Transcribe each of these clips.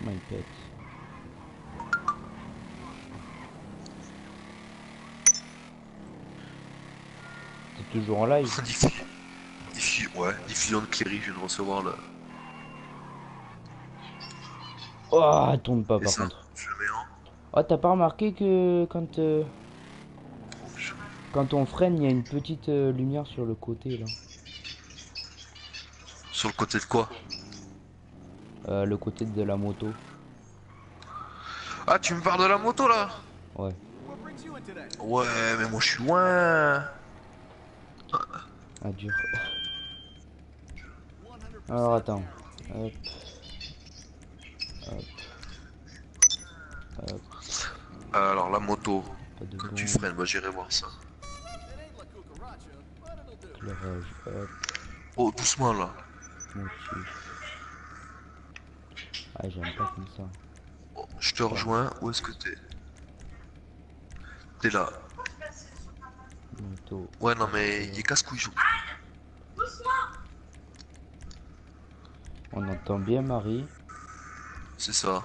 Franchement, il pète. T'es toujours en live? Ouais, diffusion de Cléry, je viens de recevoir le. Oh, elle tourne pas Et par ça, contre. je le mets en Oh, t'as pas remarqué que rouge. quand on freine, il y a une petite lumière sur le côté là. Sur le côté de quoi? Le côté de la moto. Ah, tu me parles de la moto là? Ouais. Ouais, mais moi je suis loin. Ah, dur. Alors attends. Hop, hop, hop. Alors, la moto, Pas de quand tu bombe. freines, bah j'irai voir ça. Éclairage. Hop. Oh, doucement là. Motif. Ah, j'aime pas comme ça. Oh, je te Pas. rejoins, où est-ce que t'es? T'es là. Moto. Ouais, non, mais il est Voiture. casse-couille. On entend bien Marie. C'est ça.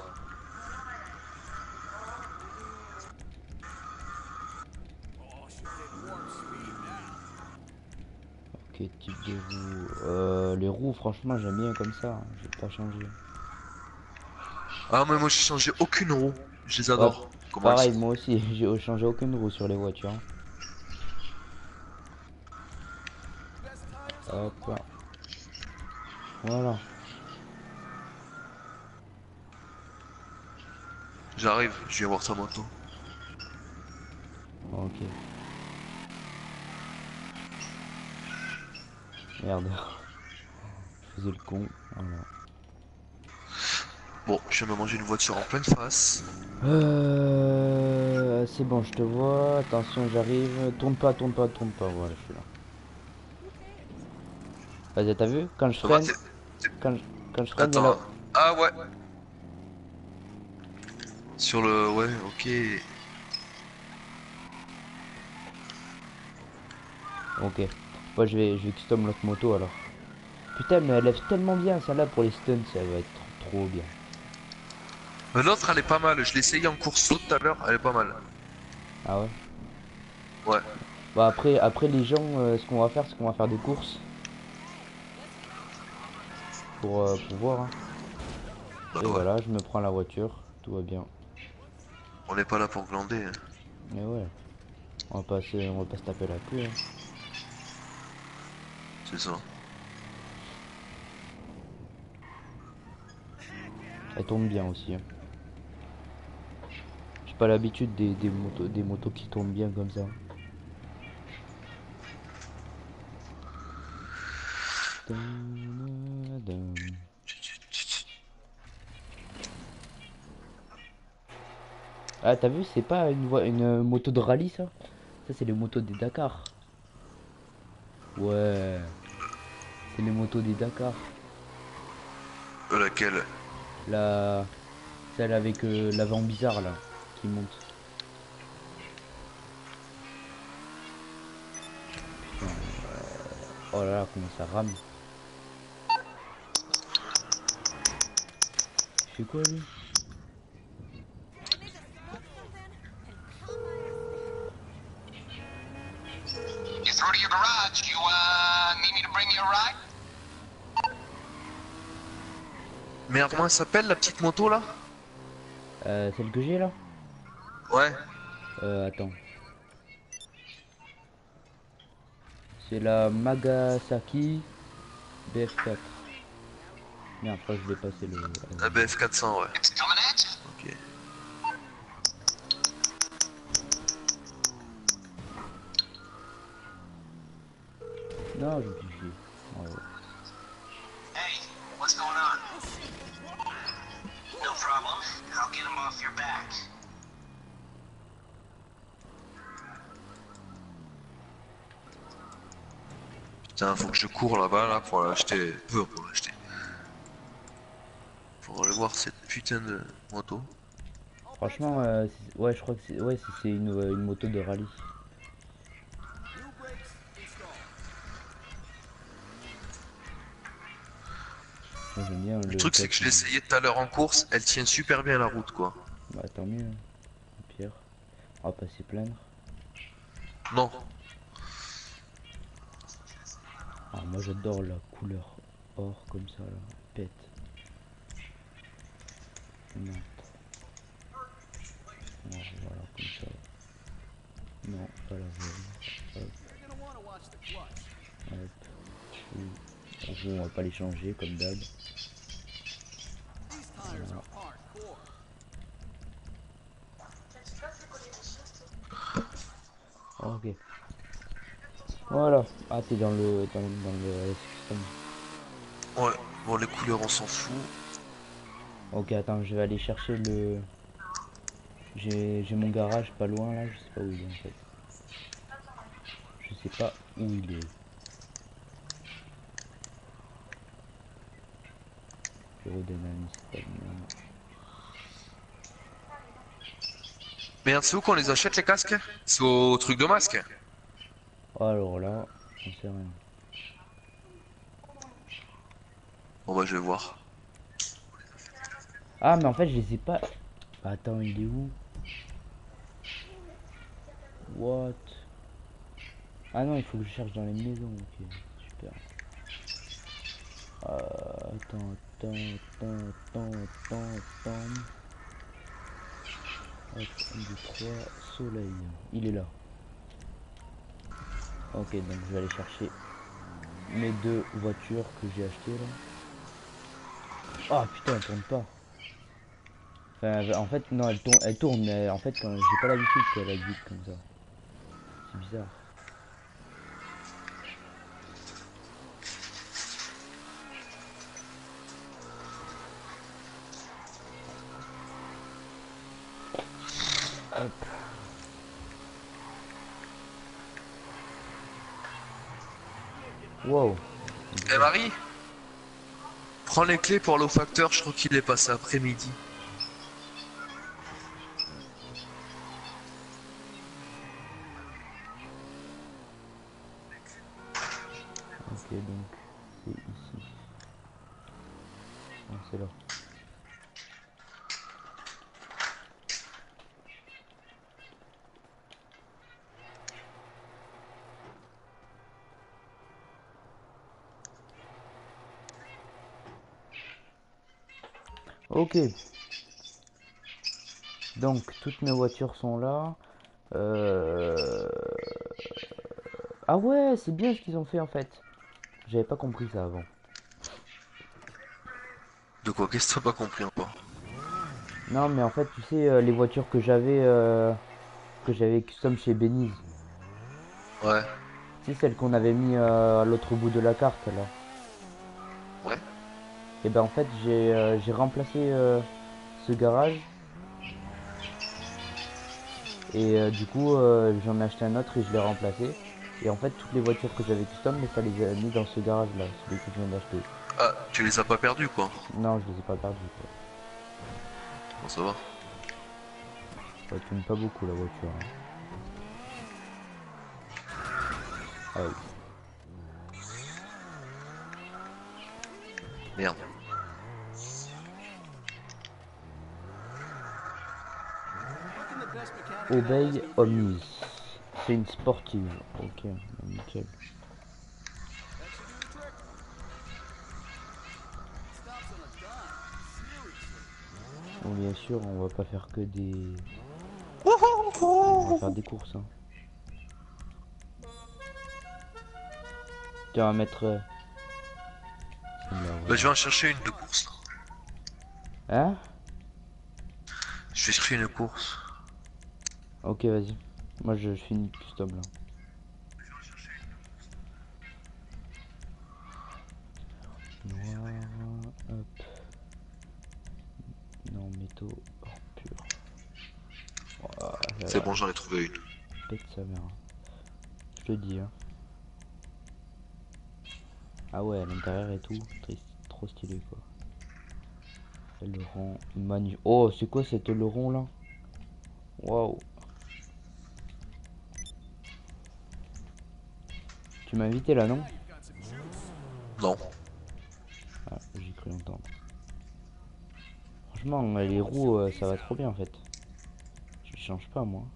Ok, type de roue. Les roues, franchement, j'aime bien comme ça, hein. J'ai pas changé. Ah, mais moi j'ai changé aucune roue. Je les Ouais, adore. Comment elles pareil, sont? moi aussi. J'ai changé aucune roue sur les voitures, hein. Hop. Voilà. J'arrive, je viens voir ta moto. Ok. Merde. Je faisais le con. Voilà. Bon, je viens de manger une voiture en pleine face. C'est bon, je te vois. Attention, j'arrive. Tourne pas, tourne pas, tourne pas. Voilà, je suis là. Vas-y, t'as vu? Quand je Ça va, freine, quand je, quand je freine, il y a Attends. là. Ah ouais. Sur le... Ouais, ok. Ok. Moi, je vais custom l'autre moto alors. Putain, mais elle lève tellement bien, celle-là, pour les stunts, ça va être trop bien. L'autre, elle est pas mal. Je l'ai essayé en course tout à l'heure, elle est pas mal. Ah ouais? Ouais. Bah après les gens, ce qu'on va faire, c'est qu'on va faire des courses pour voir, hein. Bah Et ouais. voilà, je me prends la voiture, tout va bien. On n'est pas là pour glander, hein. Mais ouais, on va pas se taper la queue, hein. C'est ça. Elle tourne bien aussi, hein. J'ai pas l'habitude des motos qui tournent bien comme ça. Tadadam. Ah, t'as vu, c'est pas une moto de rallye ça? Ça, c'est les motos des Dakar. Ouais, c'est les motos des Dakar. Laquelle? La, celle avec l'avant bizarre là, qui monte. Putain, oh là là, comment ça rame. Il fait quoi lui? You're through to your garage. You, need me to bring you a ride? Merde, comment elle s'appelle la petite moto là? Celle que j'ai là? Ouais. Attends. C'est la Magasaki BF4. Merde, je crois que je l'ai passé le. Ah La oui. BF 400, ouais. It's coming at you. Ok. Non, je me suis chié. Bravo. Hey, what's going on? No problem. I'll get him off your back. Putain, faut que je cours là-bas là pour l'acheter. Pour l'acheter. Pour aller voir cette putain de moto. Franchement, ouais, je crois que c'est ouais, c'est une moto de rallye. Moi j'aime bien Le le truc, c'est que je l'ai essayé tout à l'heure en course, elle tient super bien la route, quoi. Bah tant mieux, hein. Au pire, on va pas s'y plaindre. Non. Ah, moi j'adore la couleur or comme ça, là. Pète. Non. Ouais, voilà, comme ça. Non, pas la vraie. Hop, hop. Oui. Bon, on va pas les changer comme d'hab. Voilà. Ok. Voilà. Ah, t'es dans le système. Ouais, bon, les couleurs, on s'en fout. Ok, attends, je vais aller chercher le... J'ai mon garage pas loin là, je sais pas où il est en fait. Je sais pas où il est. Pyrodynamisme, pas bien. Merde, c'est où qu'on les achète, les casques? C'est au truc de masque? Alors là, j'en sais rien. Bon, bah, je vais voir. Ah, mais en fait, je les ai pas. Bah, attends, il est où? What? Ah non, il faut que je cherche dans les maisons. Ok, super. Attends. Hop, 1, 2, 3, soleil. Il est là. Ok, donc je vais aller chercher mes deux voitures que j'ai achetées là. Ah putain, elle tourne pas. Enfin, en fait, non, elle tourne, mais en fait, quand j'ai pas l'habitude qu'elle aille vite comme ça. C'est bizarre. Hop. Wow. Eh, Marie? Prends les clés pour aller au facteur, je crois qu'il est passé après-midi. Ok, donc c'est ici. Non, c'est là. Ok. Donc, toutes mes voitures sont là. Euh... Ah ouais, c'est bien ce qu'ils ont fait en fait. J'avais pas compris ça avant. De quoi? Qu'est-ce que t'as pas compris encore? Non, mais en fait, tu sais, les voitures que j'avais custom chez Beniz. Ouais. Tu sais, celles qu'on avait mis à l'autre bout de la carte là. Ouais. Et ben en fait, j'ai remplacé ce garage. Et du coup, j'en ai acheté un autre et je l'ai remplacé. Et en fait, toutes les voitures que j'avais custom, mais ça les a mis dans ce garage là, celui que je viens d'acheter. Ah, tu les as pas perdus, quoi. Non, je les ai pas perdus quoi. Bon, ça va. Elle tourne pas beaucoup la voiture, hein. Ah oui. Merde. Obey Omnis. C'est une sportive. Ok, nickel. Bon, bien sûr, on va pas faire que des... On va faire des courses, hein. Tiens, on va mettre... celle-là, Bah, voilà. je vais en chercher une de course, là. Hein? Je vais chercher une course. Ok, vas-y. Moi, je finis custom, là. Noir, hop. Non, métaux, or pur. Oh, là, C'est là, bon, j'en ai trouvé une. pète sa mère. Je te dis, hein. Ah ouais, à l'intérieur et tout, trop stylé, quoi. Et le rang magnifique. Oh, c'est quoi cette le rond là? Waouh. Tu m'as invité là, non? Non. Ah, j'ai cru l'entendre. franchement, les roues, ça va trop bien en fait. Je change pas moi.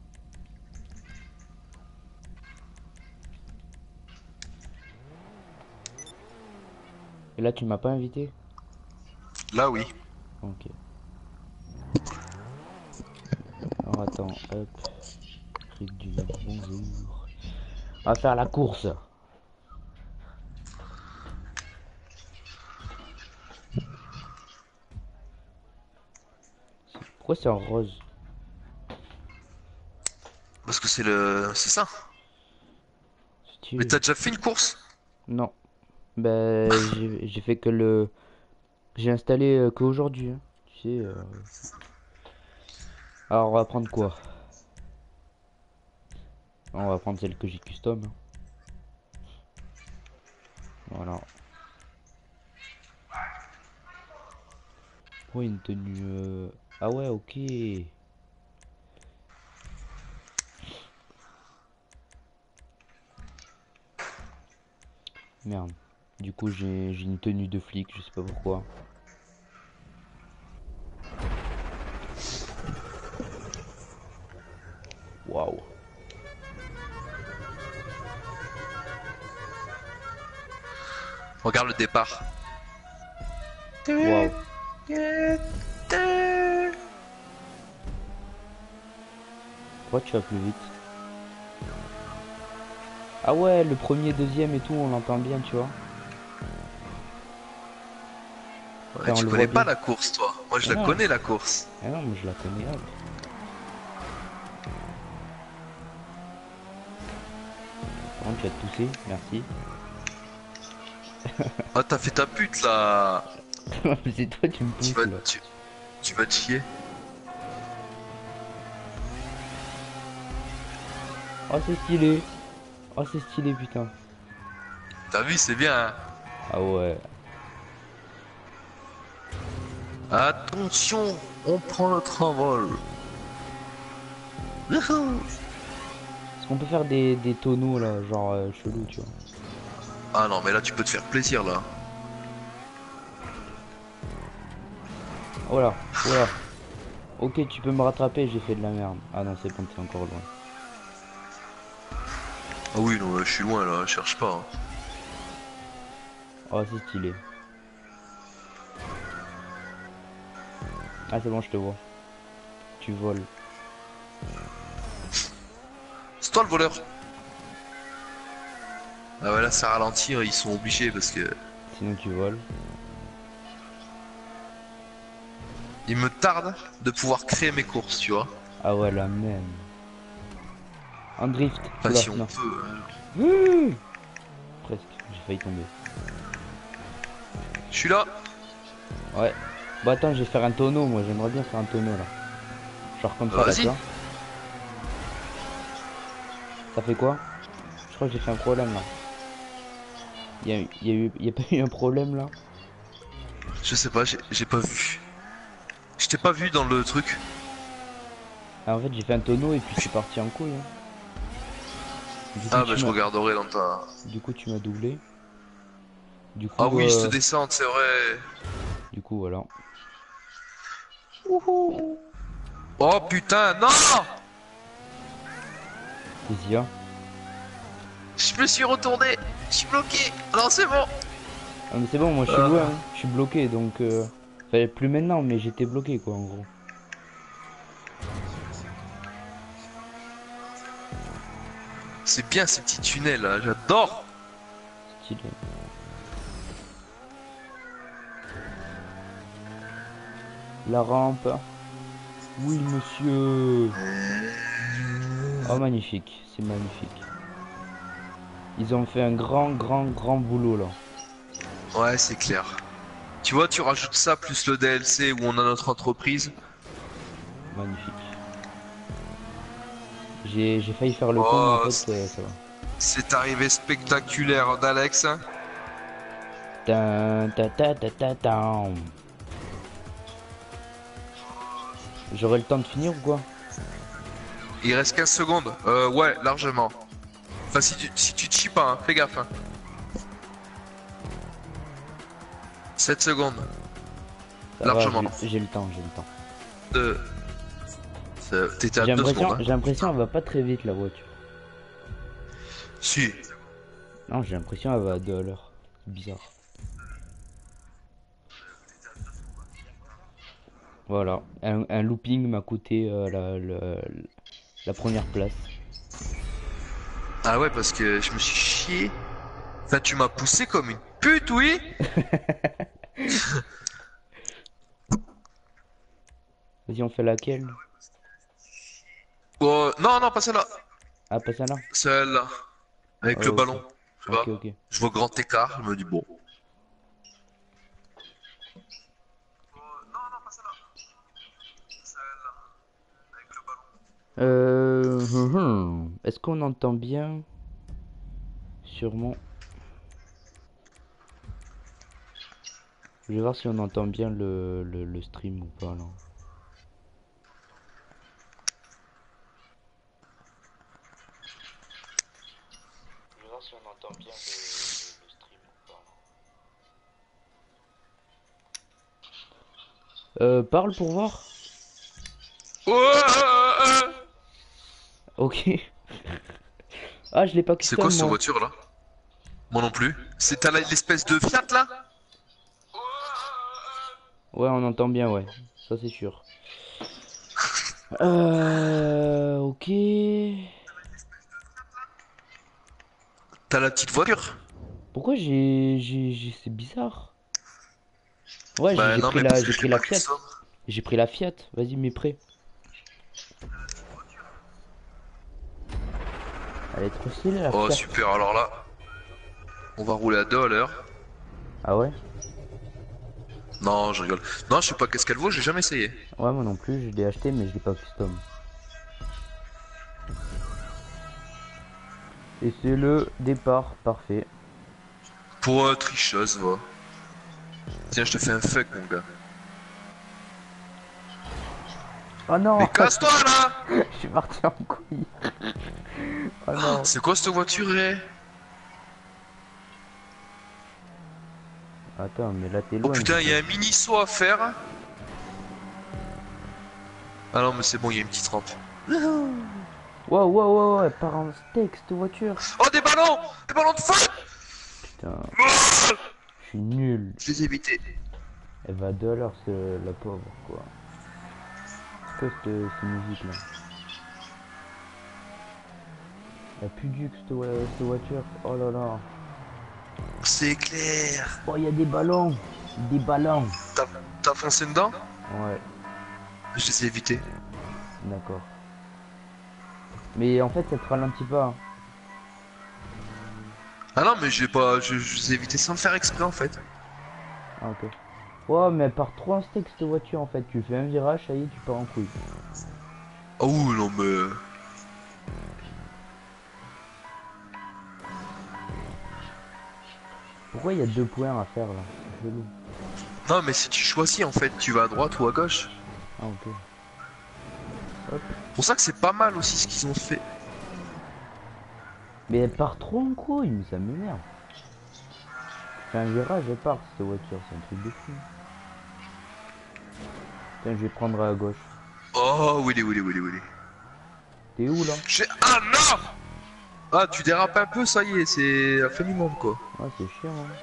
Et là, tu m'as pas invité? Là, oui. Ok. Alors attends, hop. Rick du Nord, bonjour. On va faire la course. Pourquoi c'est en rose? Parce que c'est ça. Mais Stylé. t'as déjà fait une course? Non. Ben, j'ai fait que le... J'ai installé qu'aujourd'hui, hein. Tu sais. Alors, on va prendre quoi? On va prendre celle que j'ai custom, hein. Voilà. Oh, une tenue... Ah ouais, ok. Merde. Du coup, j'ai une tenue de flic, je sais pas pourquoi. Waouh. Regarde le départ. Waouh. Pourquoi tu vas plus vite? Ah ouais, le premier, deuxième et tout, on l'entend bien, tu vois. Ouais, Enfin, on tu le connais voit pas bien. la course, toi. Moi, je Ah la non, connais, la course. ah non, mais je la connais, hop. Par contre, tu vas tousser, merci. Ah, t'as fait ta pute, là. C'est toi, tu me Tu pousses vas, là. tu vas te chier. Oh, c'est stylé. Oh, c'est stylé, putain. T'as vu, c'est bien, hein. Ah ouais. Attention, on prend notre envol. Wouhou. Est-ce qu'on peut faire des tonneaux là, genre chelou, tu vois? Ah non, mais là, tu peux te faire plaisir, là. Oh là, oh là. Ok, tu peux me rattraper, j'ai fait de la merde. Ah non, c'est bon, t'es encore loin. Ah oui, non, je suis loin, là. Cherche pas, hein. Oh, c'est stylé. Ah, c'est bon, je te vois. Tu voles. C'est toi, le voleur. Ah ouais, là, ça ralentit, ils sont obligés, parce que... Sinon, tu voles. Il me tarde de pouvoir créer mes courses, tu vois. Ah ouais, la même. En drift. Enfin, Oula, si on non. peut. Presque, j'ai failli tomber. Je suis là. Ouais. Bah attends, je vais faire un tonneau, moi, j'aimerais bien faire un tonneau là. Genre comme ça, là, tu Vas-y. vois. Ça fait quoi? Je crois que j'ai fait un problème là. Y a pas eu un problème là? Je sais pas, j'ai pas vu. Je t'ai pas vu dans le truc. Ah, en fait, j'ai fait un tonneau et puis c'est parti en couille, hein. Du coup, Ah bah je regarderai dans ta... tu m'as doublé. Ah oui, je te descends, c'est vrai. Du coup, voilà. Oh putain, non. Qu'est-ce qu'il y a? Je me suis retourné. Je suis bloqué. Non, c'est bon. Ah, mais c'est bon, moi je suis loin, hein. Je suis bloqué donc. Enfin, plus maintenant, mais j'étais bloqué quoi, en gros. C'est bien ces petits tunnels là, j'adore. Stylé. La rampe. Oui, monsieur. Oh, magnifique, c'est magnifique. Ils ont fait un grand boulot là. Ouais, c'est clair. Tu vois, tu rajoutes ça plus le DLC où on a notre entreprise. Magnifique. J'ai failli faire le con, mais en Oh, fait, ça va. c'est arrivé spectaculaire d'Alex. Tan, ta, ta, ta, ta, tan. J'aurai le temps de finir ou quoi? Il reste 15 secondes. Ouais, largement. Enfin, si tu te chies pas, hein, fais gaffe. Hein. 7 secondes. Ça va, largement. j'ai le temps, j'ai le temps. T'étais à 2 secondes. Hein. J'ai l'impression elle va pas très vite la voiture. Si. Non, j'ai l'impression elle va à 2 à l'heure. Bizarre. Voilà, un looping m'a coûté la première place. Ah ouais, parce que je me suis chié. Enfin, tu m'as poussé comme une pute, oui. Vas-y, on fait laquelle? Oh, non, non, pas celle-là. Ah, pas ça là? Celle-là. Avec le Oh, ok. ballon. Je sais Ok, pas. ok. Je vois grand écart, je me dis bon. Est-ce qu'on entend bien? Sûrement. Je vais voir si on entend bien le stream ou pas là. Je vais voir si on entend bien le stream ou pas là. Parle pour voir. Ouais. Ok. Ah, je l'ai pas C'est quoi custom cette moi. voiture là? Moi non plus. C'est t'as l'espèce de Fiat là? Ouais, on entend bien, ouais. Ça c'est sûr. Ok. T'as la petite voiture? Pourquoi c'est bizarre. Ouais, Bah non, mais parce que j'ai je pris l'ai la pas Fiat. custom. J'ai pris la Fiat. Vas-y, mets prêt. Elle est trop stylée la Oh Fiat. super, alors là, on va rouler à 2 à l'heure. Ah ouais? Non, je rigole. Non, je sais pas qu'est-ce qu'elle vaut, j'ai jamais essayé. Ouais, moi non plus, je l'ai acheté, mais je l'ai pas custom. Et c'est le départ, parfait. Pour tricheuse, va. Tiens, je te fais un fuck, mon gars. Oh non! Mais casse-toi là! Je suis parti en couille. Oh non. C'est quoi cette voiture, eh? Attends, mais là t'es Oh loin. putain, Du il y a un mini saut à faire. Ah non, mais c'est bon, il y a une petite rampe. Wow, wow, wow, ouais, part en steak cette voiture. Oh, des ballons! Des ballons de feu! Putain, je suis nul. Je les ai évités. Elle va à 2 à l'heure, la pauvre, quoi. C'est quoi cette musique là? Elle pue du que cette voiture. Oh là là. C'est clair. Oh, il y a des ballons. Des ballons. T'as foncé dedans? Ouais, Je les ai évités. d'accord. Mais en fait, ça te ralentit pas. Hein. Ah non, mais j'ai pas. Je les ai évités sans le faire exprès en fait. Ah, ok. Ouais, mais elle part trop en steak cette voiture en fait. Tu fais un virage, ça y est, tu pars en couille. Oh non, mais. Pourquoi il y a 2 points à faire là? C'est chelou. Non, mais si tu choisis en fait, tu vas à droite ou à gauche. Ah, ok. Hop. C'est pour ça que c'est pas mal aussi ce qu'ils ont fait. Mais elle part trop en couille, mais ça m'énerve. Fais un virage, elle part cette voiture, c'est un truc de fou. Tiens, je vais prendre à gauche. Oh, Willy, Willy, Willy, Willy. T'es où là? Ah non! Ah, tu dérapes un peu, ça y est, c'est la fin du monde quoi. Ah, c'est chiant. Hein.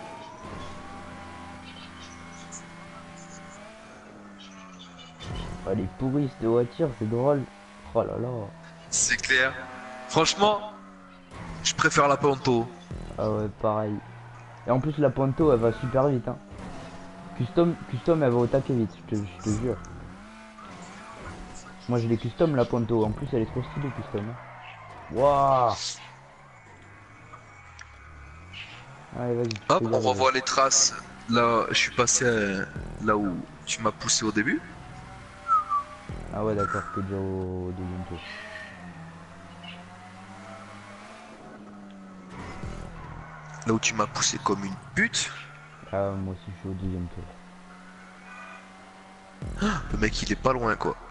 Ah, elle est pourrie cette voiture, c'est drôle. Oh là là. C'est clair. Franchement, je préfère la Panto. Ah ouais, pareil. Et en plus, la Ponto, elle va super vite. Hein. Custom, elle va au taquet vite, je te jure. Moi, je l'ai custom la Ponto. En plus, elle est trop stylée custom. Hein. Waouh. Allez, vas-y. Hop, on revoit les traces. Là, je suis passé là où tu m'as poussé au début. Ah ouais, d'accord, t'es déjà au deuxième tour. Là où tu m'as poussé comme une pute. Ah, moi aussi, je suis au deuxième tour. Le mec, il est pas loin quoi.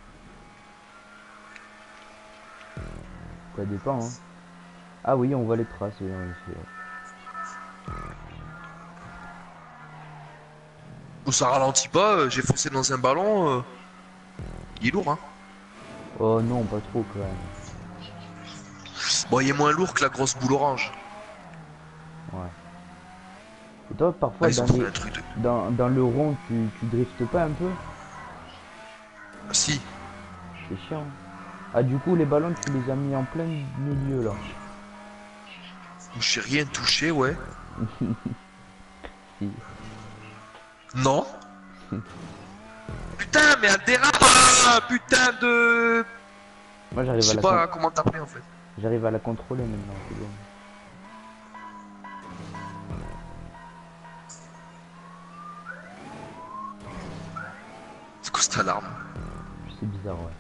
Ça dépend, hein. Ah oui, on voit les traces, oui, en effet. Ça ralentit pas, j'ai foncé dans un ballon. Il est lourd, hein. Oh non, pas trop quand même. Bon, il est moins lourd que la grosse boule orange. Ouais. Et toi, Ah, parfois, ils ont fait un truc de. dans le rond, tu driftes pas un peu? Si. C'est chiant. Ah, du coup, les ballons, tu les as mis en plein milieu, là. J'ai rien touché, ouais. Si. Non. Putain, mais elle dérape, putain de. Moi, Je sais pas comment t'appeler en fait. j'arrive à la contrôler maintenant, c'est bon. C'est quoi cette alarme? C'est bizarre, ouais.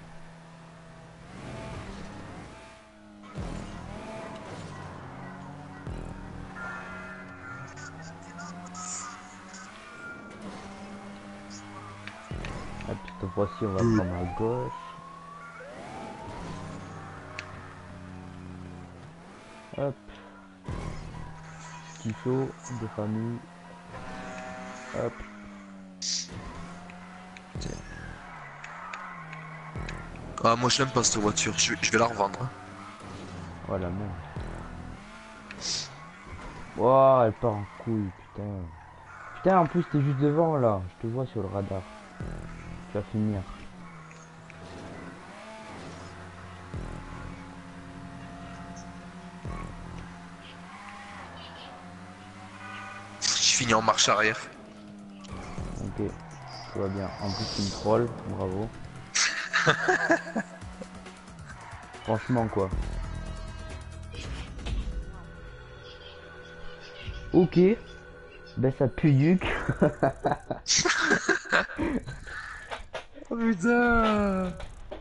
Ah, puis cette fois-ci, on va prendre à gauche. Hop. Petit saut de famille. Hop. Ah, moi je l'aime pas cette voiture, je vais la revendre. Hein. Voilà, même. Wow, elle part en couille, putain. Putain, en plus, t'es juste devant, là. Je te vois sur le radar. Tu vas finir. J'ai fini en marche arrière. Ok, tout va bien. En plus, tu me trolls, bravo. Franchement, quoi. Ok. Ben, ça pue Duc. Oh putain.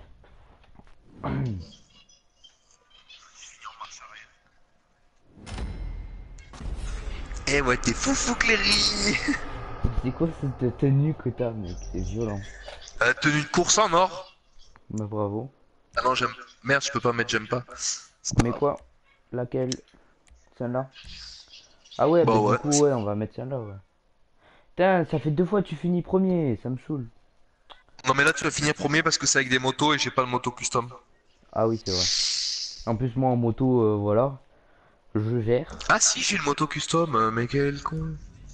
Eh ouais, t'es fou Cléry. C'est quoi cette tenue que t'as, mec? C'est violent. Tenue de course en or. Ben, bravo. Ah non, j'aime. Merde, je peux pas mettre j'aime pas. C'est pas Mais grave. quoi? Laquelle? Celle-là? Ah ouais, Bah ben du ouais. coup, ouais, on va mettre celle-là, ouais. Putain, ça fait 2 fois que tu finis premier, ça me saoule. Non mais là tu vas finir premier parce que c'est avec des motos et j'ai pas le moto custom. Ah oui, c'est vrai. En plus, moi en moto, voilà, je gère. Ah si, j'ai le moto custom, mais quel con.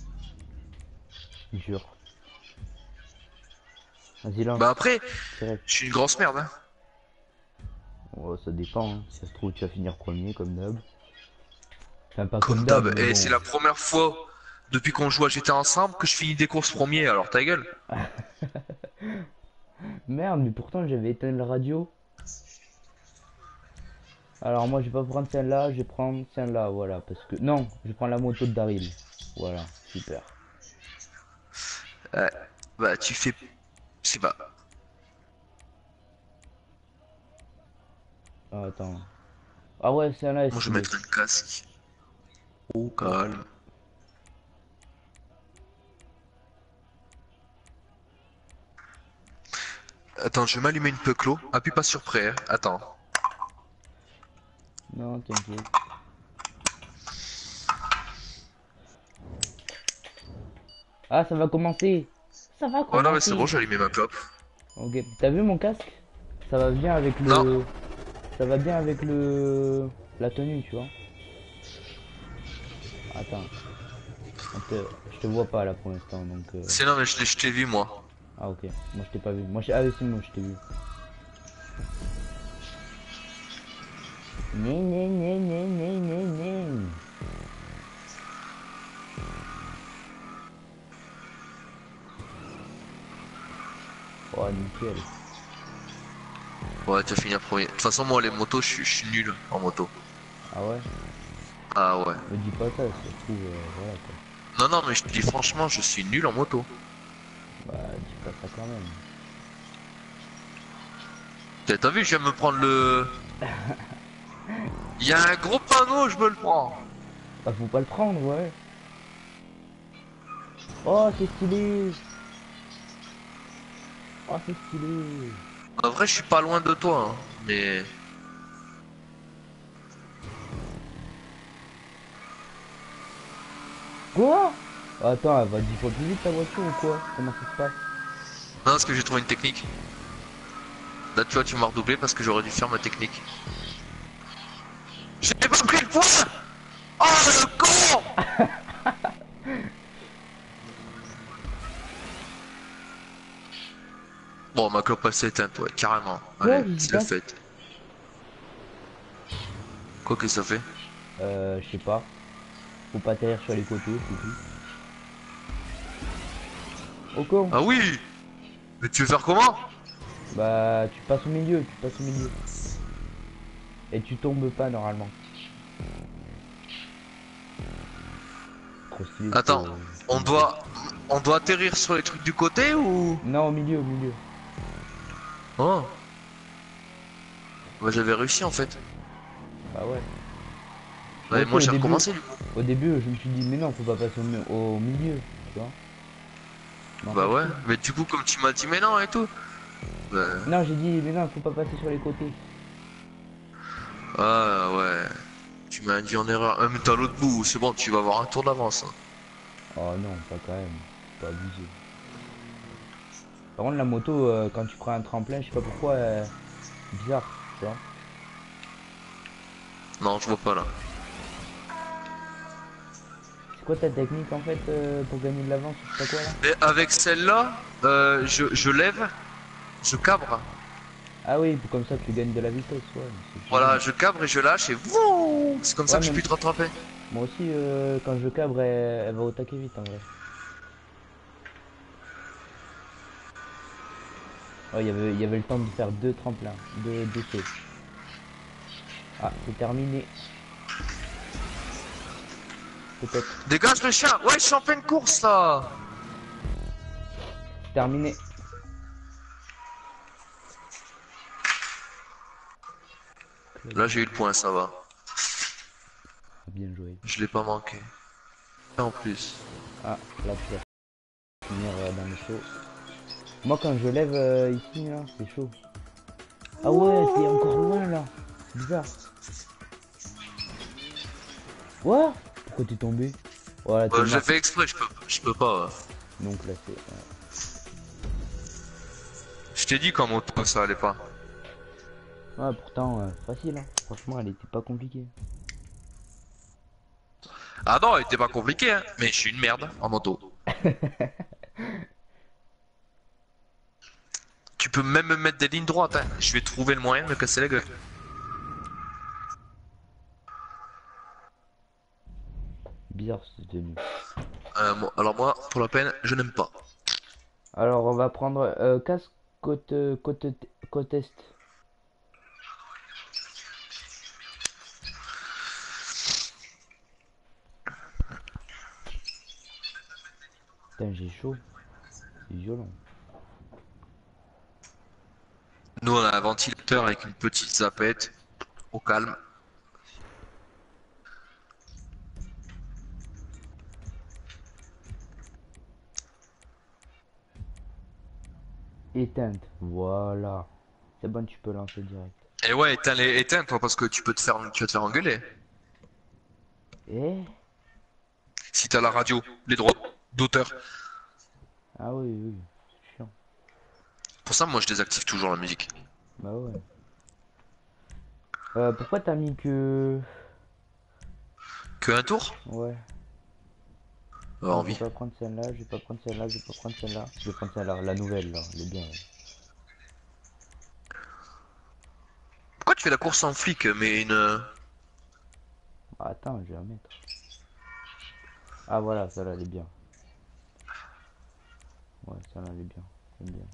Dur. Vas-y, lance. Bah après, Direct. je suis une grosse merde. Hein. Oh, ça dépend, hein. Si ça se trouve, tu vas finir premier, comme d'hab. Enfin, pas comme Comme d'hab, d'hab. mais Et bon. c'est la première fois depuis qu'on joue à GTA ensemble que je finis des courses premier, alors ta gueule. Merde, mais pourtant, j'avais éteint la radio. Alors, moi, je vais pas prendre celle-là, je vais prendre celle-là, voilà. Parce que. Non, je prends la moto de Daryl. Voilà, super. Ouais. Bah tu fais. Je sais pas. Ah, attends. Ah ouais, celle-là est Moi je vais stylée. mettre un casque. Oh calme. Attends, je vais m'allumer une Peuclo. Appuie pas sur prêt. Hein. Attends. Non, t'inquiète. Ah, ça va commencer. Ça va Oh non mais c'est bon, commencer. j'ai allumé ma clope. Ok, t'as vu mon casque? Ça va bien avec Non. le... Ça va bien avec le... La tenue, tu vois. Attends. Je te vois pas là pour l'instant, donc... C'est non mais je t'ai vu moi. Ah ok, moi je t'ai pas vu. Ah oui, si, moi je t'ai vu. Né, né, né, né, né, né, né. Oh, nickel. Ouais, tu vas finir premier. De toute façon, moi, les motos, je suis nul en moto. Ah ouais? Ah ouais. Me dis pas ça, ça se trouve, voilà quoi. Non, non, mais je te dis franchement, je suis nul en moto. Bah, dis pas ça quand même. T'as vu, je viens de me prendre le. Il y a un gros panneau, je me le prends. Bah, faut pas le prendre, ouais. Oh, c'est stylé. Oh, c'est stylé. En vrai, je suis pas loin de toi, hein, mais. Quoi? Attends, elle va 10 fois plus vite ta voiture ou quoi? Comment ça se passe? Non, parce que j'ai trouvé une technique. Là, tu vois, tu m'as redoublé parce que j'aurais dû faire ma technique. J'ai pas pris le point. Oh, le con. Bon, ma clope elle s'est éteinte, ouais, carrément. Quoi, Allez, qu'est-ce qui se c'est le passe? fait. Quoi que ça fait? Je sais pas. Faut pas atterrir sur les côtés, c'est tout. Au con. Ah oui. Mais tu veux faire comment? Bah, tu passes au milieu, tu passes au milieu. Et tu tombes pas normalement. Trop stylé. Attends, on doit, on doit atterrir sur les trucs du côté ou? Non, au milieu, au milieu. Oh. Bah, j'avais réussi en fait. Bah ouais. Ouais, Ok, moi j'ai recommencé du coup. au début, je me suis dit, mais non, faut pas passer au milieu, tu vois. Mais en Bah fait, ouais, si. mais du coup comme tu m'as dit mais non et tout. Bah, Non, j'ai dit, mais non, faut pas passer sur les côtés. ah ouais. Tu m'as dit en erreur. Mais t'as l'autre bout, c'est bon, tu vas avoir un tour d'avance, hein. Oh non, pas quand même. Faut pas abuser. Par contre, la moto, quand tu prends un tremplin, je sais pas pourquoi, bizarre, tu vois. Non, je vois pas là. C'est quoi ta technique en fait pour gagner de l'avance ou je sais pas quoi là? Et avec celle-là, je lève, je cabre. Ah oui, comme ça tu gagnes de la vitesse, ouais. C'est Voilà, génial. je cabre et je lâche et wouh, c'est comme ça Ouais, que je mais puis te rattraper. moi aussi, quand je cabre, elle va au taquet vite en vrai. Ouais, il y avait le temps de faire deux tremplins, deux sauts. Ah, c'est terminé. Peut-être. Dégage le chien. Ouais, je suis en pleine course là. Terminé. Là, j'ai eu le point, ça va. Bien joué. Je l'ai pas manqué. Et en plus. Ah, là tu vas finir dans le saut. Moi quand je lève ici là, c'est chaud. Ah ouais, t'es encore loin là. C'est bizarre. What? Pourquoi t'es tombé? Voilà, t'es J'ai mort. fait exprès, je peux pas. Donc là c'est... Je t'ai dit qu'en moto ça allait pas. Ouais, pourtant, facile, hein. Franchement, elle était pas compliquée. Ah non, elle était pas compliquée, hein. Mais je suis une merde en moto. Tu peux même me mettre des lignes droites, hein. Je vais trouver le moyen de me casser la gueule. Bizarre cette tenue. Alors moi, pour la peine, je n'aime pas. Alors, on va prendre casque côte est. Putain, j'ai chaud. C'est violent. Nous, on a un ventilateur avec une petite zapette. Au calme. Éteinte. Voilà. C'est bon, tu peux lancer direct. Et ouais, éteins toi, parce que tu vas te faire engueuler. Eh? Si t'as la radio, les droits d'auteur. Ah oui, oui. C'est chiant. Pour ça, moi, je désactive toujours la musique. Bah ouais. Pourquoi t'as mis que... Que un tour? Ouais. Non, je vais Envie. pas prendre celle-là, je vais pas prendre celle-là, je vais pas prendre celle-là. Je vais prendre celle-là, la nouvelle, là. Elle est bien. Ouais. Pourquoi tu fais la course en flic, mais une... Ah, attends, je vais la mettre. Ah voilà, celle-là, elle est bien. Ouais, celle-là, elle est bien. J'aime bien.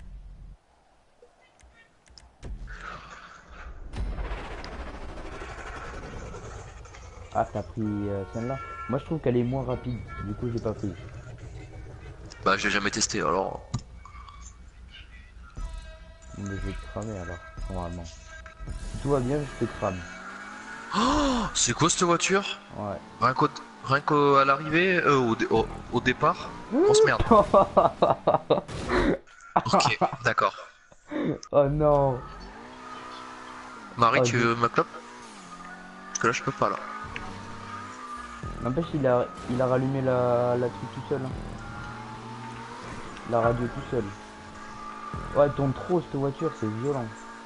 Ah, t'as pris celle-là? Moi, je trouve qu'elle est moins rapide. Du coup, j'ai pas pris. Bah, j'ai jamais testé, alors... Bon, mais je vais te cramer alors, normalement. Si tout va bien, je te crame. Oh, c'est quoi cette voiture? Ouais. Rien qu'à l'arrivée, au départ, grosse merde. Ok, d'accord. Oh non. Marie, Oh, tu veux ma clope? Parce que là, je peux pas, là. N'empêche, il a rallumé la truc tout seul. Hein. La radio tout seul. Ouais, elle tourne trop cette voiture, c'est violent.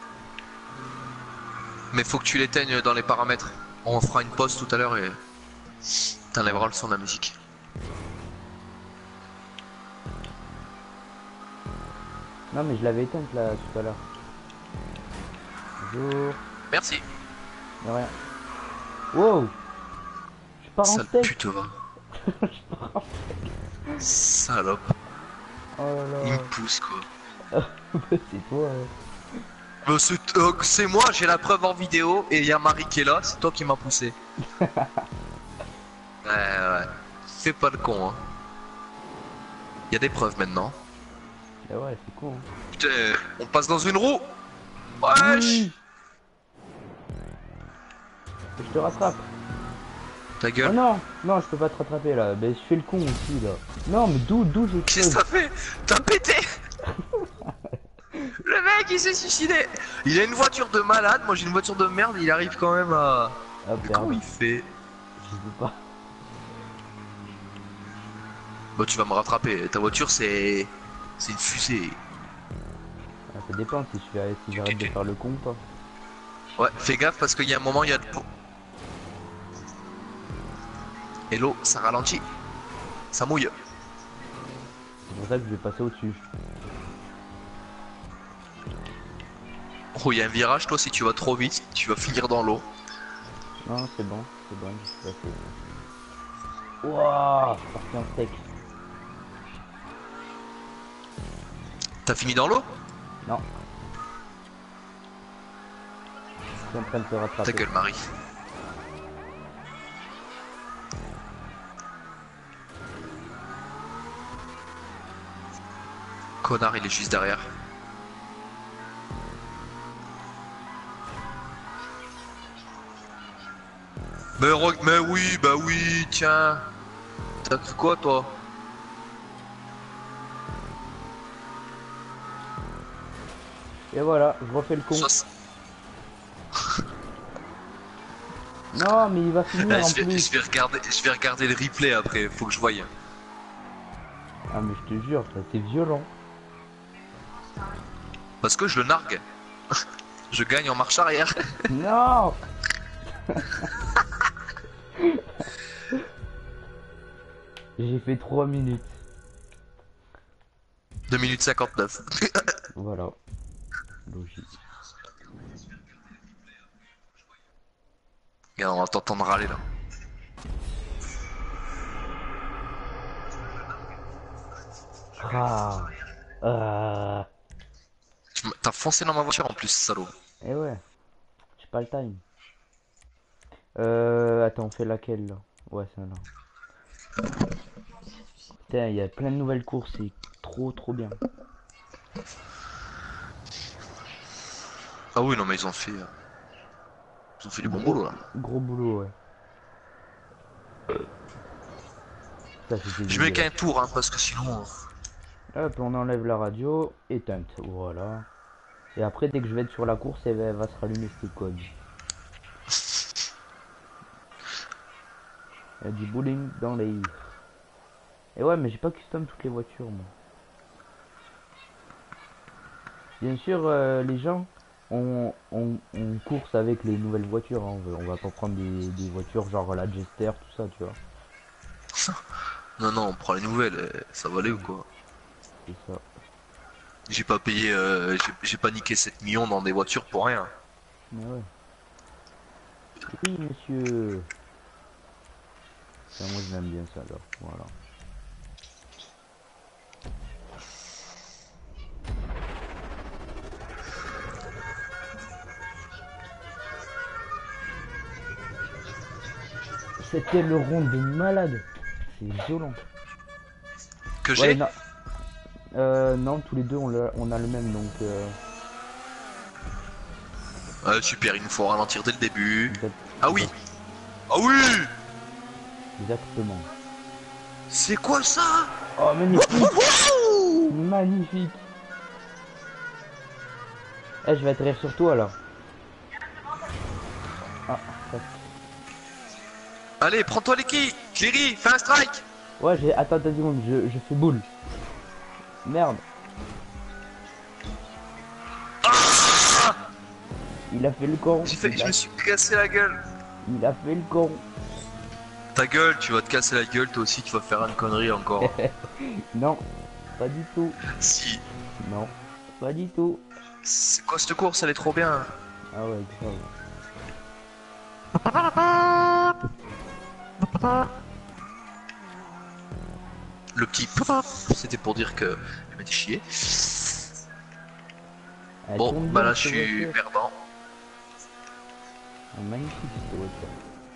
Mais faut que tu l'éteignes dans les paramètres. On fera une pause tout à l'heure et t'enlèveras le son de la musique. Non, mais je l'avais éteinte là tout à l'heure. Bonjour. Merci. De rien. Wow. Je pars en Sale steak. pute va. Salope. Oh là Il là. me pousse quoi. C'est toi. C'est moi, j'ai la preuve en vidéo et il y a Marie qui est là, c'est toi qui m'as poussé. Ouais. Fais pas le con hein. Il y a des preuves maintenant. Bah ouais, c'est con. Hein. Putain, on passe dans une roue. Wesh. Oui. Je te rattrape. Ta Oh gueule. non, non, je peux pas te rattraper là. Ben je fais le con aussi là. Non, mais d'où j'ai Qu'est-ce que t'as fait? T'as pété. Le mec il s'est suicidé. Il a une voiture de malade, moi j'ai une voiture de merde, il arrive quand même à... Ah, Mais comment il fait? Je sais pas. Bah tu vas me rattraper, ta voiture c'est une fusée. Ah, ça dépend si j'arrête de faire le con ou pas. Ouais, fais gaffe parce qu'il y a un moment il y a de... Et l'eau ça ralentit. Ça mouille. C'est pour ça que je vais passer au-dessus. Oh il y a un virage, toi si tu vas trop vite, tu vas finir dans l'eau. Non, c'est bon, je suis passé. Wouah, parti en steak. T'as fini dans l'eau? Non. Je suis en train de te rattraper. Ta gueule Marie. Connard, il est juste derrière. Mais oui, bah oui, tiens. T'as cru quoi toi? Et voilà, je refais le con. Ça, Non, mais il va finir en plus. je vais regarder le replay après, faut que je voie. Ah, mais je te jure, ça c'est violent. Parce que je le nargue. Je gagne en marche arrière. Non. J'ai fait 3 minutes. 2 minutes 59. Voilà. Logique. Regarde, on va t'entendre râler là. Ah. T'as foncé dans ma voiture en plus, salaud. Eh ouais. J'ai pas le time. Attends, on fait laquelle là? Ouais, celle-là. Putain, il y a plein de nouvelles courses, c'est trop bien. Ah oui, non, mais ils ont fait du bon boulot là. Gros boulot, ouais. Ça, Je mets qu'un tour, hein, parce que sinon. Hop, on enlève la radio, éteinte, voilà. Et après, dès que je vais être sur la course, elle va se rallumer cette code. Il y a du bowling dans les... Et ouais, mais j'ai pas custom toutes les voitures, moi. Bien sûr, les gens, on course avec les nouvelles voitures. Hein. On va pas prendre des voitures genre la Jester, tout ça, tu vois. Non, on prend les nouvelles, ça valait ou quoi? C'est ça. J'ai pas payé, j'ai pas niqué 7 millions dans des voitures pour rien. Mais ouais. Oui, monsieur. Ça, moi, je l'aime bien ça, alors. Voilà. C'était le rond de malade. C'est violent. Que Ouais, j'ai? non. Non, tous les deux on a le même donc. Super, il nous faut ralentir dès le début. Exact- Ah oui! Ah oui! Exactement. C'est quoi ça? Oh, magnifique! Wouhou! Magnifique! Eh, je vais atterrir sur toi là. Ah, presque. Allez, prends-toi les quilles. Cléry, fais un strike. Ouais, j'ai... Attends, attends une seconde, je fais boule. Merde. Ah, Il a fait le con. je me suis cassé la gueule. Il a fait le con. Ta gueule, tu vas te casser la gueule, toi aussi tu vas faire une connerie encore. Non, pas du tout. Si. Non, pas du tout. C'est quoi cette course, elle est trop bien. Ah ouais, grave. Le petit c'était pour dire que je m'étais chié. Elle Bon, tourne bah bien, là je cette suis voiture. perdant. Ah, magnifique cette voiture.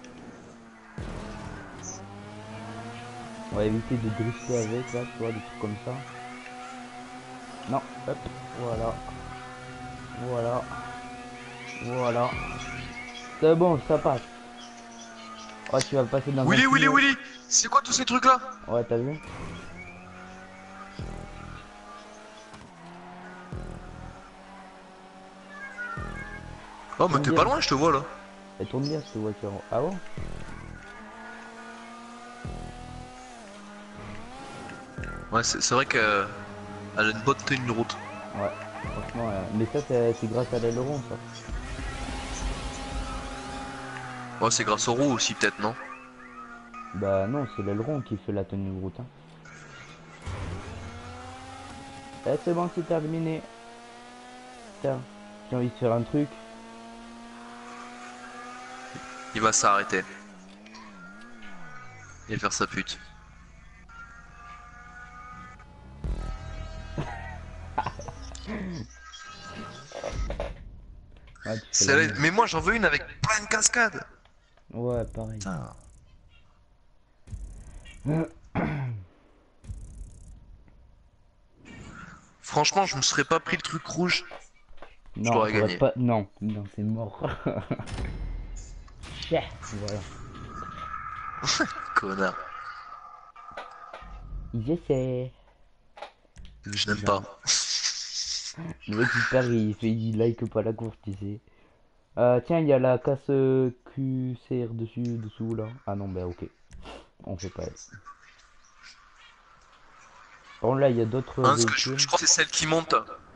On va éviter de drifter avec là, tu vois, des trucs comme ça. Non, hop, voilà. Voilà. Voilà. C'est bon, ça passe. Oh, tu vas passer dans un Willy, Willy, tunnel. Willy. C'est quoi tous ces trucs là? Ouais, t'as vu? Oh mais t'es pas loin, je te vois là. Elle tourne bien cette voiture. Ah bon? Ouais, c'est vrai qu'elle a une bonne tenue de route. Ouais, franchement, mais ça c'est grâce à l'aileron ça. Ouais, c'est grâce aux roues aussi peut-être, non? Bah non, c'est l'aileron qui fait la tenue de route. Hein. Eh, c'est bon, c'est terminé. Tiens, j'ai envie de faire un truc. Il va s'arrêter. Et faire sa pute. Ouais, tu fais la même. Mais moi j'en veux une avec plein de cascades. Ouais, pareil. Putain. Franchement, je me serais pas pris le truc rouge. Non, l'aurais j'aurais gagné. pas. Non, non, c'est mort. Yeah, voilà. Connard. J'essaie. Je n'aime pas. Le mec il perd, il like pas la course, tu sais. Tiens, il y a la casse QCR dessous là. Ah non, bah ok. On fait pas elle. Bon, là, il y a d'autres Hein, véhicules. je crois que c'est celle qui monte